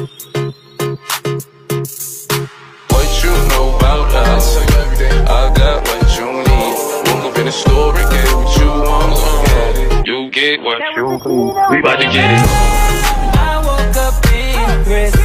What you know about us? I got what you need. Woke up in the store and get what you want. You get what you need. We bout to get it. I woke up in regret.